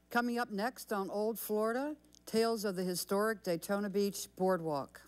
Coming up next on Old Florida, tales of the historic Daytona Beach Boardwalk.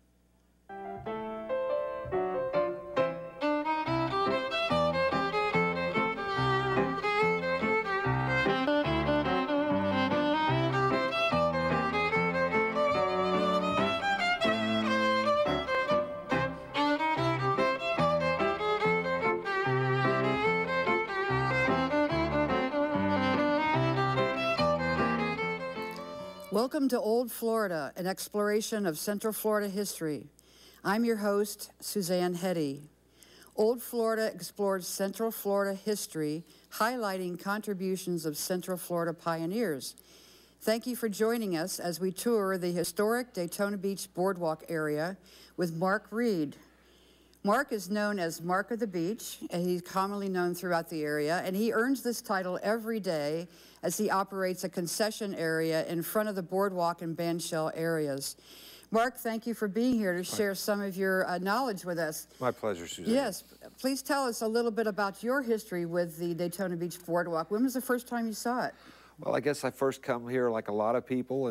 Welcome to Old Florida, an exploration of Central Florida history. I'm your host, Suzanne Heddy. Old Florida explores Central Florida history, highlighting contributions of Central Florida pioneers. Thank you for joining us as we tour the historic Daytona Beach Boardwalk area with Mark Reed. Mark is known as Mark of the Beach, and he's commonly known throughout the area, and he earns this title every day as he operates a concession area in front of the boardwalk and bandshell areas. Mark, thank you for being here to share some of your knowledge with us. My pleasure, Suzanne. Yes, please tell us a little bit about your history with the Daytona Beach Boardwalk. When was the first time you saw it? Well, I guess I first come here like a lot of people in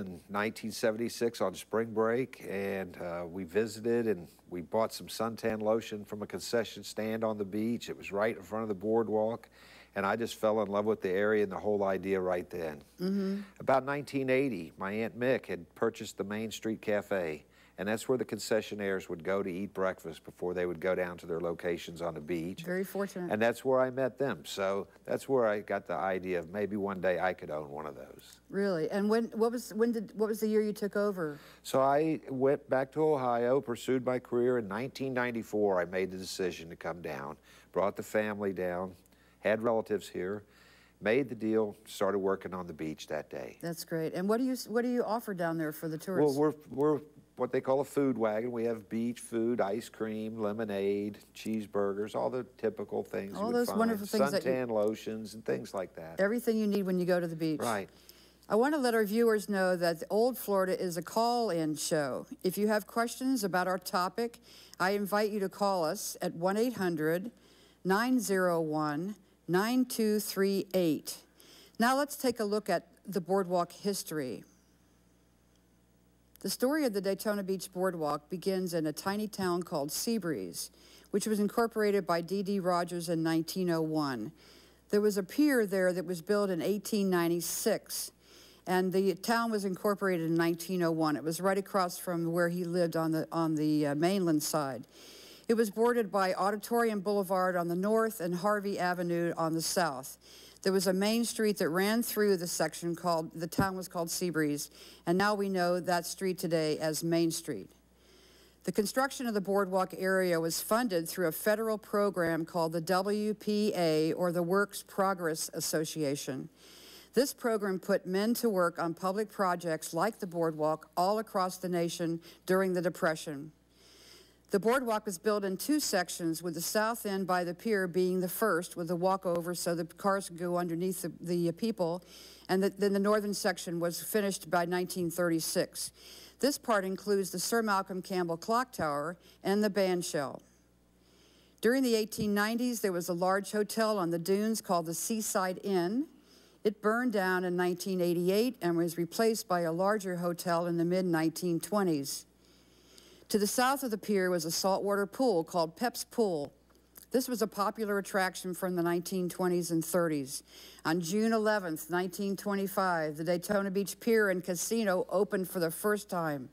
1976 on spring break, and we visited and we bought some suntan lotion from a concession stand on the beach. It was right in front of the boardwalk, and I just fell in love with the area and the whole idea right then. About 1980, my Aunt Mick had purchased the Main Street Cafe, and that's where the concessionaires would go to eat breakfast before they would go down to their locations on the beach. Very fortunate. And that's where I met them. So that's where I got the idea of maybe one day I could own one of those. Really? And what was the year you took over? So I went back to Ohio, pursued my career. In 1994, I made the decision to come down, brought the family down, had relatives here, made the deal, started working on the beach that day. That's great. And what do you offer down there for the tourists? Well, we're what they call a food wagon. We have beach food, ice cream, lemonade, cheeseburgers, all the typical things. All those wonderful things. Suntan lotions and things like that. Everything you need when you go to the beach. Right. I want to let our viewers know that Old Florida is a call-in show. If you have questions about our topic, I invite you to call us at 1-800-901-9238. Now let's take a look at the boardwalk history. The story of the Daytona Beach Boardwalk begins in a tiny town called Seabreeze, which was incorporated by D.D. Rogers in 1901. There was a pier there that was built in 1896, and the town was incorporated in 1901. It was right across from where he lived on the mainland side. It was bordered by Auditorium Boulevard on the north and Harvey Avenue on the south. There was a main street that ran through the section the town was called Seabreeze, and now we know that street today as Main Street. The construction of the boardwalk area was funded through a federal program called the WPA, or the Works Progress Association. This program put men to work on public projects like the boardwalk all across the nation during the Depression. The boardwalk was built in two sections, with the south end by the pier being the first, with a walkover so the cars could go underneath the people, and then the northern section was finished by 1936. This part includes the Sir Malcolm Campbell clock tower and the bandshell. During the 1890s, there was a large hotel on the dunes called the Seaside Inn. It burned down in 1988 and was replaced by a larger hotel in the mid-1920s. To the south of the pier was a saltwater pool called Pep's Pool. This was a popular attraction from the 1920s and 30s. On June 11th, 1925, the Daytona Beach Pier and Casino opened for the first time.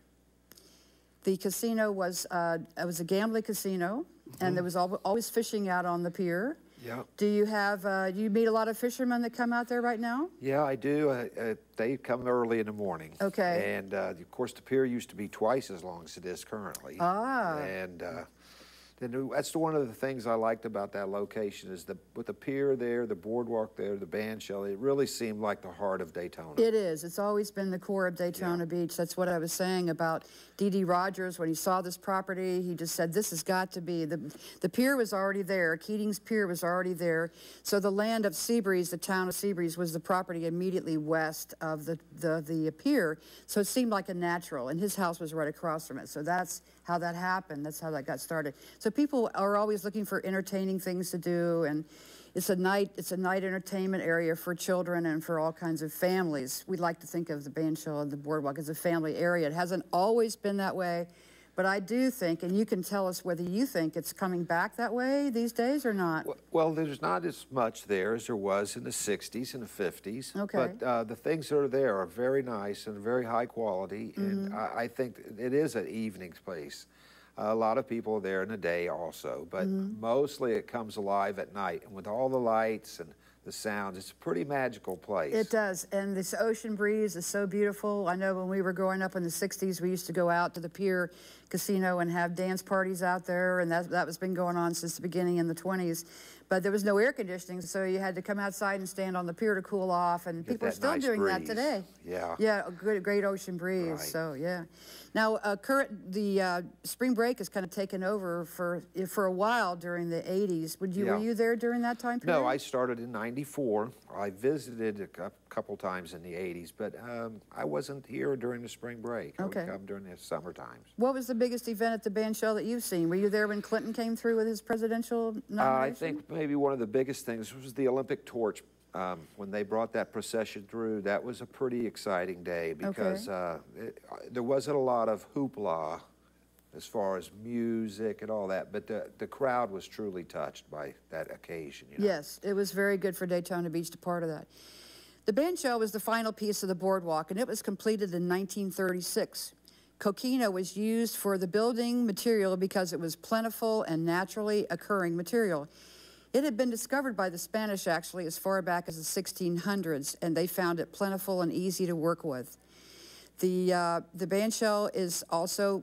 The casino was a gambling casino, and there was always fishing out on the pier. Yeah. Do you you meet a lot of fishermen that come out there right now? Yeah, I do. They come early in the morning. Okay. And, of course, the pier used to be twice as long as it is currently. Ah. And that's one of the things I liked about that location is with the pier there, the boardwalk there, the bandshell, it really seemed like the heart of Daytona. It is. It's always been the core of Daytona Beach. That's what I was saying about D.D. Rogers. When he saw this property, he just said, this has got to be. The pier was already there. Keating's Pier was already there. So the land of Seabreeze, the town of Seabreeze, was the property immediately west of the pier. So it seemed like a natural, and his house was right across from it. So that's how that happened. That's how that got started. So people are always looking for entertaining things to do, and It's a night entertainment area for children and for all kinds of families. We like to think of the bandshell and the boardwalk as a family area. It hasn't always been that way, but I do think, and you can tell us whether you think it's coming back that way these days or not. Well, there's not as much there as there was in the 60s and the 50s. Okay. But the things that are there are very nice and very high quality, and I think it is an evening place. A lot of people are there in the day also, but mostly it comes alive at night. And with all the lights and the sounds, it's a pretty magical place. It does, and this ocean breeze is so beautiful. I know when we were growing up in the 60s, we used to go out to the Pier Casino and have dance parties out there, and that was been going on since the beginning in the 20s. But there was no air conditioning, so you had to come outside and stand on the pier to cool off, and people are still nice doing that breeze. today. Yeah. Yeah, a great ocean breeze, Right. so yeah. Now, the spring break has kind of taken over for a while during the 80s. Were you there during that time period? No, I started in '94. I visited a couple times in the 80s, but I wasn't here during the spring break. Okay. I would come during the summer times. What was the biggest event at the bandshell that you've seen? Were you there when Clinton came through with his presidential nomination? I think maybe one of the biggest things was the Olympic torch. When they brought that procession through, that was a pretty exciting day because there wasn't a lot of hoopla as far as music and all that, but the crowd was truly touched by that occasion. You know? Yes, it was very good for Daytona Beach to part of that. The bandshell was the final piece of the boardwalk, and it was completed in 1936. Coquina was used for the building material because it was plentiful and naturally occurring material. It had been discovered by the Spanish, actually, as far back as the 1600s, and they found it plentiful and easy to work with. The bandshell is also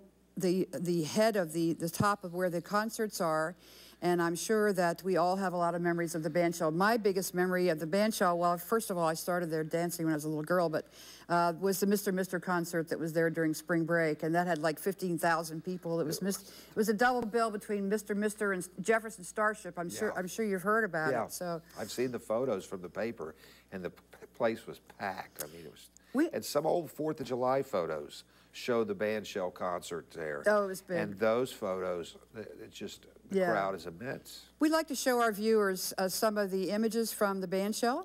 the head of the top of where the concerts are, and I'm sure that we all have a lot of memories of the bandshell. My biggest memory of the bandshell, well, first of all, I started there dancing when I was a little girl, but was the Mr. concert that was there during spring break, and that had like 15,000 people. It was a double bill between Mr. and Jefferson Starship. I'm sure you've heard about it. So I've seen the photos from the paper, and the place was packed. I mean, it was. And some old 4th of July photos show the bandshell concert there. Oh, it was big. And those photos, it's just, the crowd is immense. We'd like to show our viewers some of the images from the bandshell.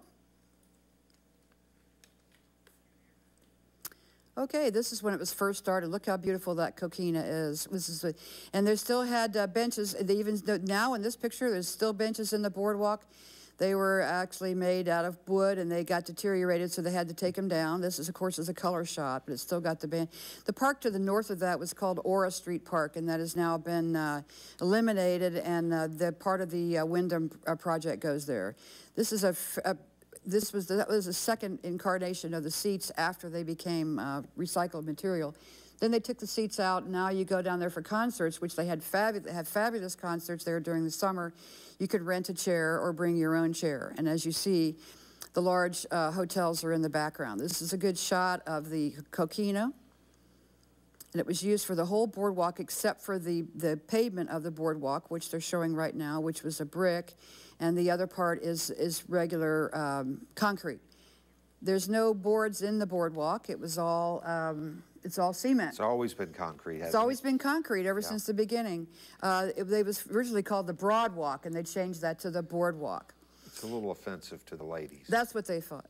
Okay, this is when it was first started. Look how beautiful that coquina is. And they still had benches. They even now in this picture, there's still benches in the boardwalk. They were actually made out of wood, and they got deteriorated, so they had to take them down. This is, of course, a color shot, but it's still got the band. The park to the north of that was called Aura Street Park, and that has now been eliminated, and the part of the Wyndham project goes there. This is that was a second incarnation of the seats after they became recycled material. Then they took the seats out, and now you go down there for concerts, which they have fabulous concerts there during the summer. You could rent a chair or bring your own chair. And as you see, the large hotels are in the background. This is a good shot of the coquina. And it was used for the whole boardwalk except for the pavement of the boardwalk, which they're showing right now, which was a brick. And the other part is regular concrete. There's no boards in the boardwalk. It was all... it's all cement. It's always been concrete, hasn't it? It's always been concrete ever since the beginning. It was originally called the Broadwalk, and they changed that to the Boardwalk. It's a little offensive to the ladies. That's what they thought.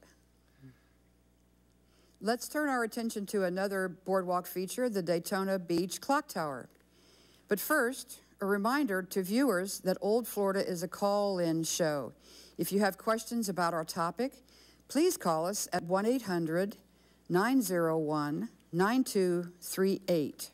Let's turn our attention to another boardwalk feature, the Daytona Beach Clocktower. But first, a reminder to viewers that Old Florida is a call-in show. If you have questions about our topic, please call us at 1-800-901-9238.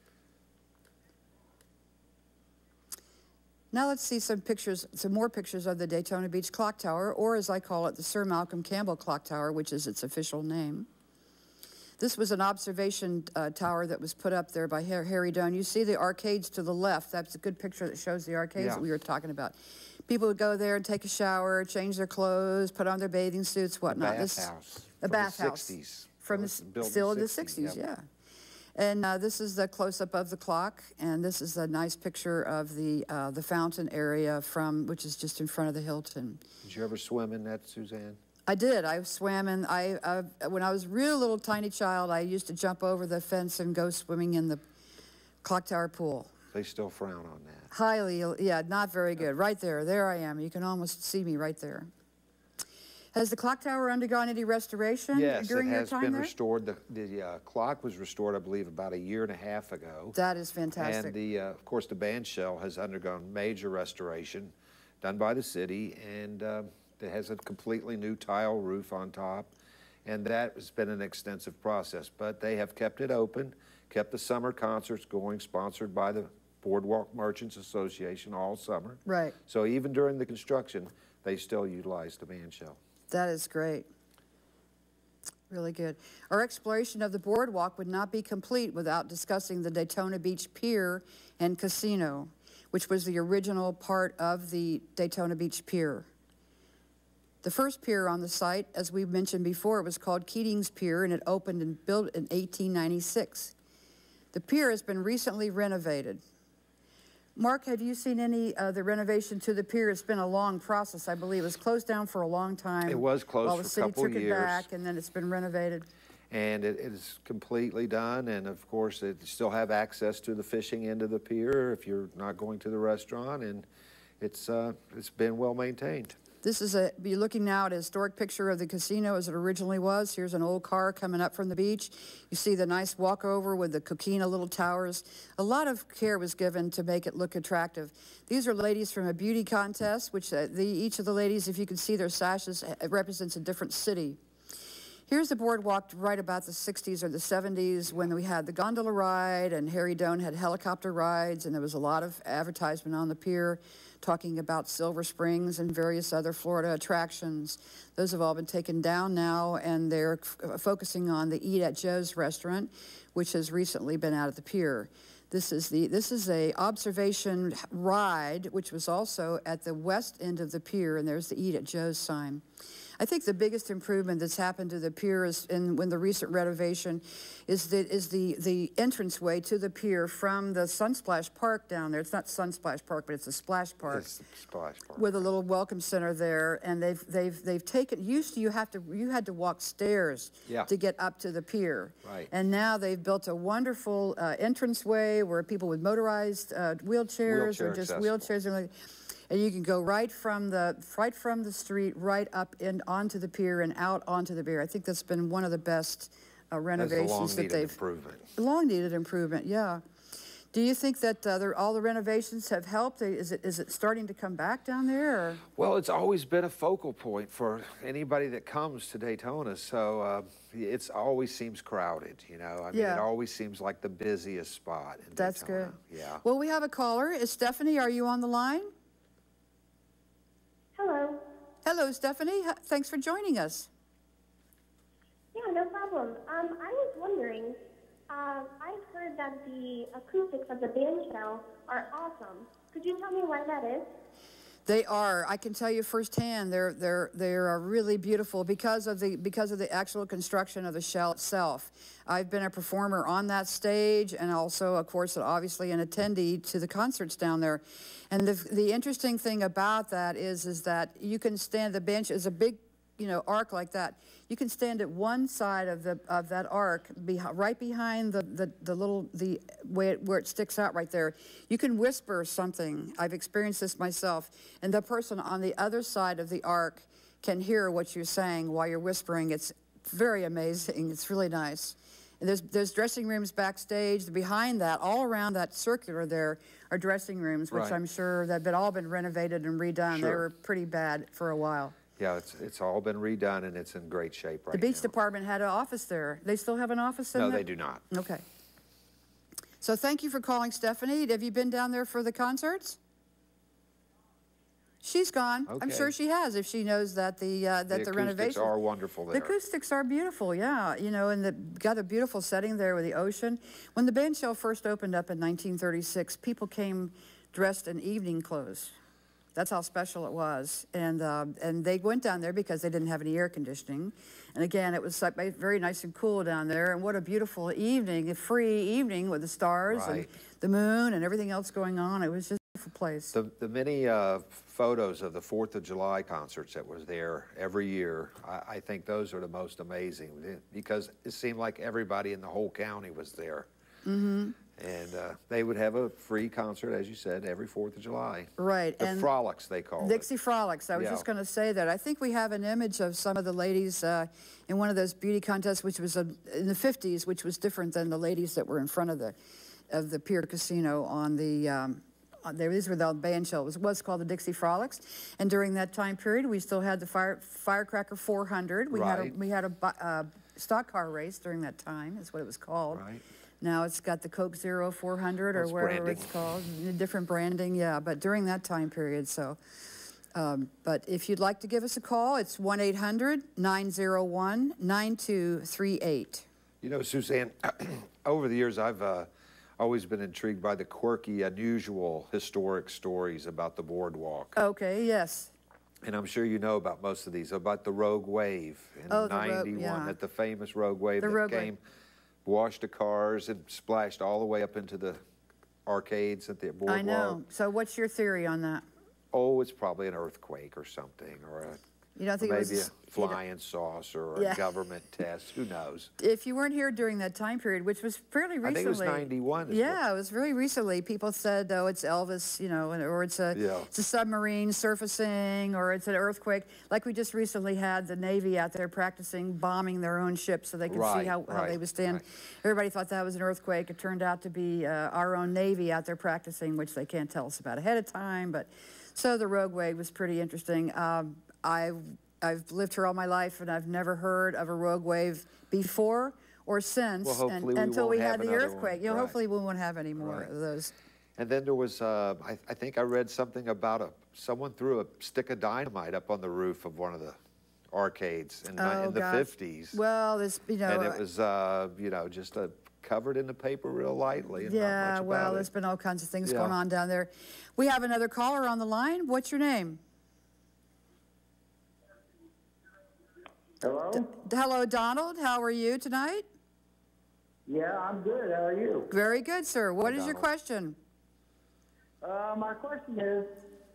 Now let's see some more pictures of the Daytona Beach Clock Tower, or as I call it, the Sir Malcolm Campbell Clock Tower, which is its official name. This was an observation tower that was put up there by Harry Doan. You see the arcades to the left. That's a good picture that shows the arcades that we were talking about. People would go there and take a shower, change their clothes, put on their bathing suits, whatnot. A bathhouse. From the 60s. Still in the 60s, yeah. And this is the close-up of the clock, and this is a nice picture of the fountain area which is just in front of the Hilton. Did you ever swim in that, Suzanne? I did. I swam in. When I was a real little tiny child, I used to jump over the fence and go swimming in the clock tower pool. They still frown on that. Highly, yeah, not very good. Right there, there I am. You can almost see me right there. Has the clock tower undergone any restoration during your time there? Yes, it has been restored. The clock was restored, I believe, about a year and a half ago. That is fantastic. And of course, the bandshell has undergone major restoration done by the city, and it has a completely new tile roof on top, and that has been an extensive process. But they have kept it open, kept the summer concerts going, sponsored by the Boardwalk Merchants Association all summer. Right. So even during the construction, they still utilize the bandshell. That is great. Really good. Our exploration of the boardwalk would not be complete without discussing the Daytona Beach Pier and Casino, which was the original part of the Daytona Beach Pier. The first pier on the site, as we mentioned before, was called Keating's Pier, and it opened and built in 1896. The pier has been recently renovated. Mark, have you seen any of the renovation to the pier? It's been a long process, I believe. It was closed down for a long time. It was closed for a couple of years. While the city took it back, and then it's been renovated. And it is completely done, and of course, it still have access to the fishing end of the pier if you're not going to the restaurant, and it's been well maintained. This is you're looking now at a historic picture of the casino as it originally was. Here's an old car coming up from the beach. You see the nice walkover with the coquina little towers. A lot of care was given to make it look attractive. These are ladies from a beauty contest, which each of the ladies, if you can see their sashes, represents a different city. Here's the boardwalk right about the 60s or the 70s when we had the gondola ride, and Harry Doan had helicopter rides, and there was a lot of advertisement on the pier talking about Silver Springs and various other Florida attractions. Those have all been taken down now, and they're focusing on the Eat at Joe's restaurant, which has recently been out at the pier. This is a observation ride, which was also at the west end of the pier, and there's the Eat at Joe's sign. I think the biggest improvement that's happened to the pier is when the recent renovation is the entranceway to the pier from the Sunsplash Park down there. It's not Sunsplash Park, but it's a splash park. It's the splash park. With a little welcome center there, and they've taken. Used to you had to walk stairs to get up to the pier. Right. And now they've built a wonderful entranceway where people with motorized wheelchairs or just wheelchairs. And you can go right from the street right up and onto the pier and out onto the pier. I think that's been one of the best renovations that they've. Improvement. Long-needed improvement, yeah. Do you think that all the renovations have helped? Is it starting to come back down there? Or? Well, it's always been a focal point for anybody that comes to Daytona. So it always seems crowded. You know, I mean, it always seems like the busiest spot in That's Daytona. Good. Yeah. Well, we have a caller. Is Stephanie? Are you on the line? Hello. Hello, Stephanie. Thanks for joining us. Yeah, no problem. I was wondering, I've heard that the acoustics of the bandshell are awesome. Could you tell me why that is? They are. I can tell you firsthand. They're really beautiful because of the actual construction of the shell itself. I've been a performer on that stage, and also, of course, obviously an attendee to the concerts down there. And the interesting thing about that is that you can stand. The bench is a big, arc like that. You can stand at one side of that arc, right behind the way where it sticks out right there. You can whisper something. I've experienced this myself, and the person on the other side of the arc can hear what you're saying while you're whispering. It's very amazing. It's really nice. And there's dressing rooms backstage. Behind that, all around that circular there, are dressing rooms, which I'm sure that have all been renovated and redone. Sure. They were pretty bad for a while. Yeah, it's all been redone, and it's in great shape right now. The beach department had an office there. They still have an office in there? No, they do not. Okay. So thank you for calling, Stephanie. Have you been down there for the concerts? She's gone. Okay. I'm sure she has, if she knows that the renovation. The acoustics are wonderful there. The acoustics are beautiful, yeah. And got a beautiful setting there with the ocean. When the bandshell first opened up in 1936, people came dressed in evening clothes. That's how special it was. And they went down there because they didn't have any air conditioning. And again, it was very nice and cool down there. And what a beautiful evening, a free evening with the stars and the moon and everything else going on. It was just a beautiful place. The many photos of the 4th of July concerts that was there every year, I think those are the most amazing because it seemed like everybody in the whole county was there. Mm-hmm. And they would have a free concert, as you said, every 4th of July. Right. The and Frolics, they call Dixie it. Frolics. I was just going to say that. I think we have an image of some of the ladies in one of those beauty contests, which was in the 50s, which was different than the ladies that were in front of the Pier Casino on the... these were the bandshell. It was called the Dixie Frolics, and during that time period, we still had the Firecracker 400. We had a stock car race during that time. Is what it was called. Right. Now it's got the Coke Zero 400 or wherever branding. it's called, different branding. Yeah, but during that time period. So, but if you'd like to give us a call, it's 1-800-901-9238. You know, Suzanne, over the years, I've always been intrigued by the quirky, unusual, historic stories about the boardwalk. Okay, yes. And I'm sure you know about most of these, about the Rogue Wave in '91, yeah. that the famous Rogue Wave The that Rogue came, washed the cars and splashed all the way up into the arcades at the boardwalk. I know. So what's your theory on that? Oh, it's probably an earthquake or something, or You don't think maybe it was a flying saucer or Yeah. a government test. Who knows? If you weren't here during that time period, which was fairly recently. I think it was '91. Yeah, it was really recently. People said, oh, it's Elvis, you know, or it's a submarine surfacing, or it's an earthquake. Like we just recently had the Navy out there practicing bombing their own ships so they could see how they would stand. Right. Everybody thought that was an earthquake. It turned out to be our own Navy out there practicing, which they can't tell us about ahead of time. But so the Rogue Wave was pretty interesting. I've lived here all my life, and I've never heard of a Rogue Wave before or since, Well, hopefully until we won't had have the another earthquake. one. You know, Right. hopefully we won't have any more Right. of those. And then there was, I think I read something about someone threw a stick of dynamite up on the roof of one of the arcades in the God. 50s. Well, this, you know. And it was, you know, just covered in the paper real lightly. And not Yeah, much well, about there's been all kinds of things Yeah. going on down there. We have another caller on the line. What's your name? Hello? Hello, Donald. How are you tonight? Yeah, I'm good. How are you? Very good, sir. What is your Donald. question? My question is,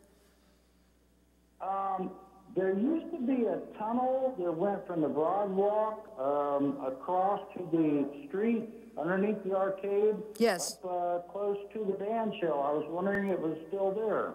there used to be a tunnel that went from the Boardwalk across to the street underneath the arcade. Yes. Up close to the bandshell. I was wondering if it was still there.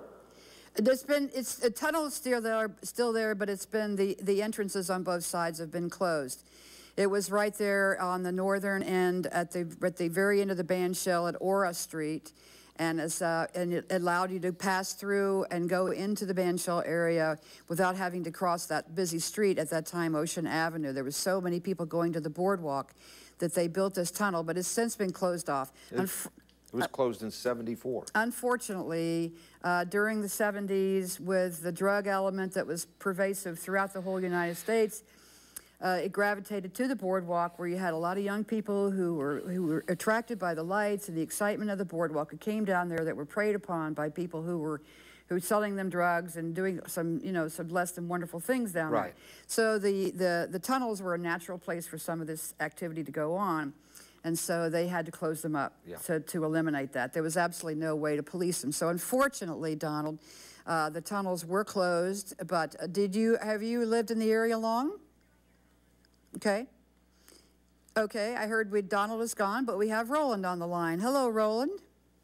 The tunnel is still there, but it's been the entrances on both sides have been closed. It was right there on the northern end at the very end of the bandshell at Aura Street, and it allowed you to pass through and go into the bandshell area without having to cross that busy street at that time, Ocean Avenue. There was so many people going to the boardwalk that they built this tunnel, but it's since been closed off. It was closed in '74. Unfortunately, during the 70s, with the drug element that was pervasive throughout the whole United States, it gravitated to the boardwalk, where you had a lot of young people who were attracted by the lights and the excitement of the boardwalk, who came down there, that were preyed upon by people who were selling them drugs and doing some less than wonderful things down there. Right. So the tunnels were a natural place for some of this activity to go on. And so they had to close them up to eliminate that. There was absolutely no way to police them. So unfortunately, Donald, the tunnels were closed. But have you lived in the area long? Okay. Okay, I heard Donald is gone, but we have Roland on the line. Hello, Roland.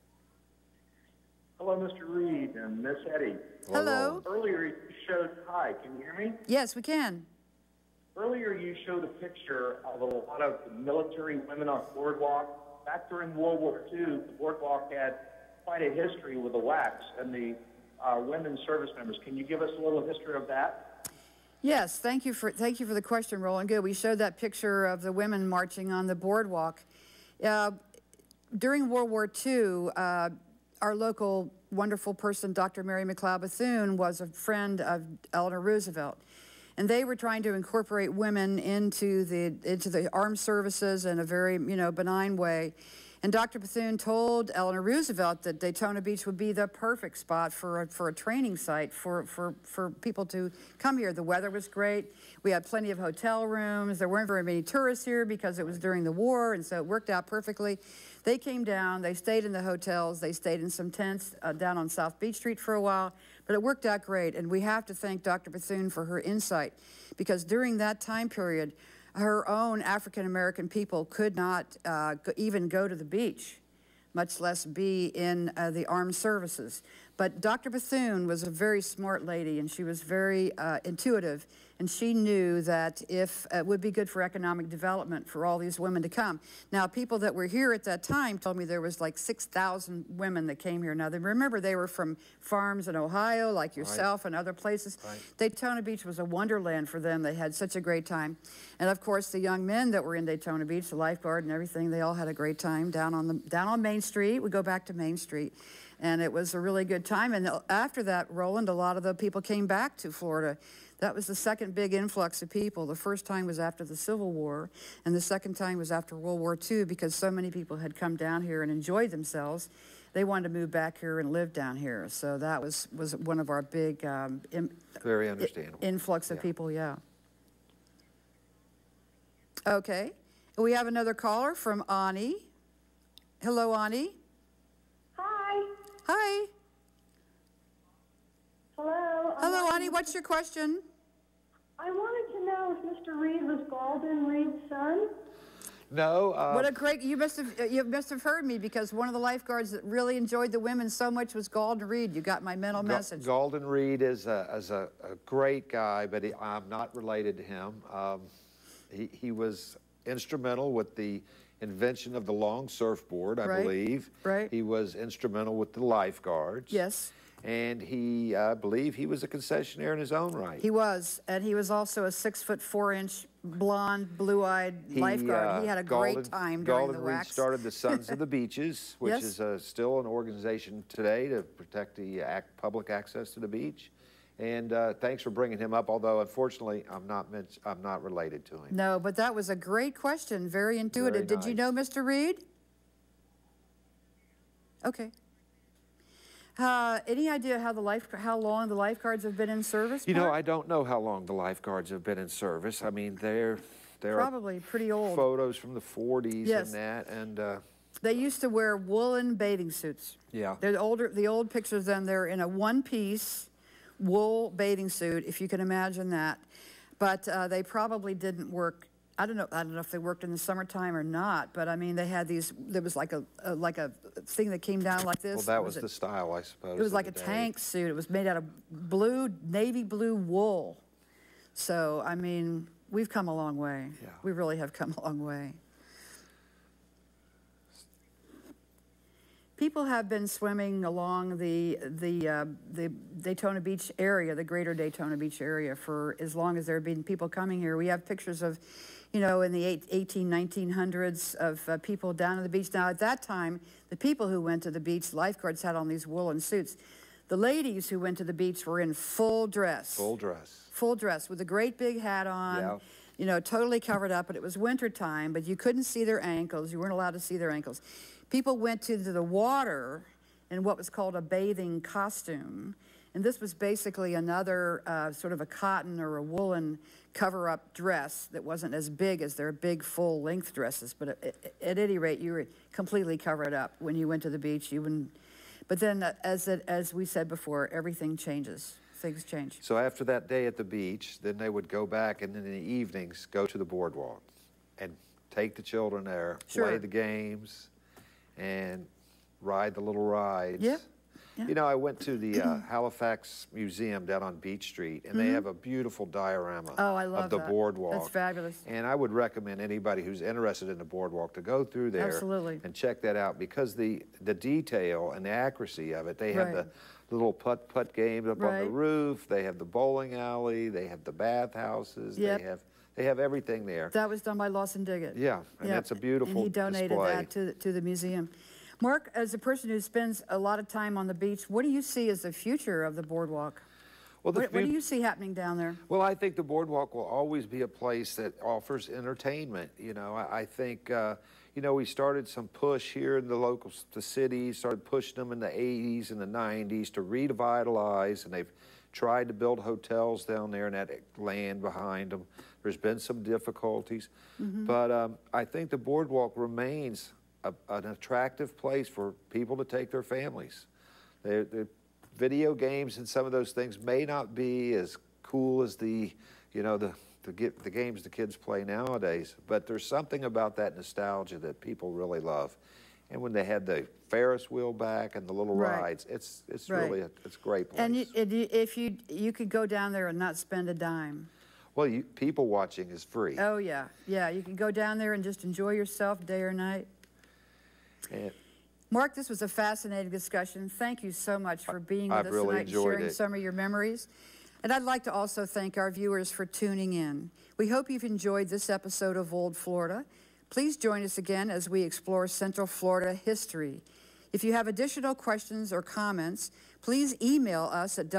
Hello, Mr. Reed and Miss Heddy. Hello. Earlier you showed, hi, can you hear me? Yes, we can. Earlier you showed a picture of a lot of military women on the boardwalk. Back during World War II, the boardwalk had quite a history with the WACs and the women service members. Can you give us a little history of that? Yes, thank you for the question, Roland. Good. We showed that picture of the women marching on the boardwalk. During World War II, our local wonderful person, Dr. Mary McLeod Bethune, was a friend of Eleanor Roosevelt. And they were trying to incorporate women into the armed services in a very, benign way. And Dr. Bethune told Eleanor Roosevelt that Daytona Beach would be the perfect spot for a training site for people to come here. The weather was great. We had plenty of hotel rooms. There weren't very many tourists here because it was during the war, and so it worked out perfectly. They came down. They stayed in the hotels. They stayed in some tents down on South Beach Street for a while. But it worked out great, and we have to thank Dr. Bethune for her insight, because during that time period, her own African-American people could not even go to the beach. much less be in the armed services. But Dr. Bethune was a very smart lady, and she was very intuitive, and she knew that if it would be good for economic development for all these women to come. Now, people that were here at that time told me there was like 6,000 women that came here. Now, remember, they were from farms in Ohio, like yourself, and other places. Daytona Beach was a wonderland for them. They had such a great time. And of course, the young men that were in Daytona Beach, the lifeguard and everything, they all had a great time down on Main Street. We go back to Main Street. And it was a really good time. And after that, Roland, a lot of the people came back to Florida. That was the second big influx of people. The first time was after the Civil War, and the second time was after World War II, because so many people had come down here and enjoyed themselves. They wanted to move back here and live down here. So that was one of our big very understandable influx of people, yeah. Okay. We have another caller from Ani. Hello, Ani. Hi. Hello. Hello, Ani. What's your question? I wanted to know if Mr. Reed was Galden Reed's son. No. What a great, you must have heard me, because one of the lifeguards that really enjoyed the women so much was Galden Reed. You got my mental message. Galden Reed is a great guy, but I'm not related to him. He was instrumental with the invention of the long surfboard, I believe. Right. He was instrumental with the lifeguards. Yes. And I believe he was a concessionaire in his own right. He was, and he was also a 6'4" blonde, blue-eyed lifeguard. He had a great time during the Galden Reed wax. started the Sons of the Beaches, which is still an organization today to protect the public access to the beach. And thanks for bringing him up, although unfortunately I'm not related to him. No, but that was a great question. Very intuitive. Very Did you know Mr. Reed? Okay. Any idea how long the lifeguards have been in service? You know, I don't know how long the lifeguards have been in service. I mean, they're probably pretty old. Photos from the 40s Yes. and that, and they used to wear woolen bathing suits. yeah. The old pictures of them, they're in a one-piece wool bathing suit, if you can imagine that. But they probably didn't work. I don't know if they worked in the summertime or not, but I mean, they had these, there was like a thing that came down like this. Well, that was the style, I suppose. It was like a tank suit. It was made out of navy blue wool. So, I mean, we've come a long way. Yeah. We really have come a long way. People have been swimming along the Daytona Beach area, the greater Daytona Beach area, for as long as there have been people coming here. We have pictures of, you know, in the 1900s of people down on the beach. Now, at that time, the people who went to the beach, lifeguards had on these woolen suits. The ladies who went to the beach were in full dress. Full dress. Full dress with a great big hat on. Yeah. You know, totally covered up, but it was winter time, but you couldn't see their ankles. You weren't allowed to see their ankles. People went to the water in what was called a bathing costume, and this was basically another sort of a cotton or a woolen cover-up dress that wasn't as big as their big full-length dresses, but at any rate, you were completely covered up when you went to the beach. You wouldn't, but then, as we said before, everything changes. Things change. So after that day at the beach, then they would go back, and in the evenings, go to the boardwalk and take the children there, play the games, and ride the little rides. Yeah. Yeah. You know, I went to the Halifax Museum down on Beach Street, and they have a beautiful diorama of the boardwalk. That's fabulous. And I would recommend anybody who's interested in the boardwalk to go through there and check that out, because the detail and the accuracy of it. They have the little putt games up on the roof. They have the bowling alley. They have the bathhouses. They have everything there. That was done by Lawson Diggett. Yeah, and that's a beautiful display. And he donated that to the museum. Mark, as a person who spends a lot of time on the beach, what do you see as the future of the boardwalk? Well, what do you see happening down there? Well, I think the boardwalk will always be a place that offers entertainment. You know, I think, you know, we started some push here in the cities, started pushing them in the 80s and the 90s to revitalize, and they've tried to build hotels down there in that land behind them. There's been some difficulties, but I think the boardwalk remains an attractive place for people to take their families. The video games and some of those things may not be as cool as the games the kids play nowadays, but there's something about that nostalgia that people really love. And when they had the Ferris wheel back and the little Right. rides, it's Right. really it's a great place. And if you could go down there and not spend a dime. Well, people watching is free. Oh, yeah. Yeah, you can go down there and just enjoy yourself day or night. And Mark, this was a fascinating discussion. Thank you so much for being with I've us really tonight and enjoyed sharing it. some of your memories. And I'd like to also thank our viewers for tuning in. We hope you've enjoyed this episode of Old Florida. Please join us again as we explore Central Florida history. If you have additional questions or comments, please email us at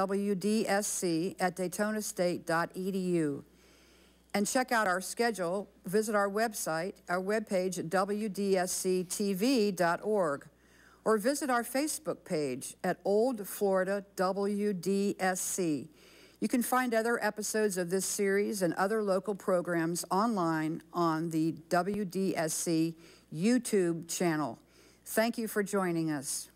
wdsc@daytonastate.edu. And check out our schedule. Visit our website, our webpage at wdsctv.org, or visit our Facebook page at Old Florida WDSC. You can find other episodes of this series and other local programs online on the WDSC YouTube channel. Thank you for joining us.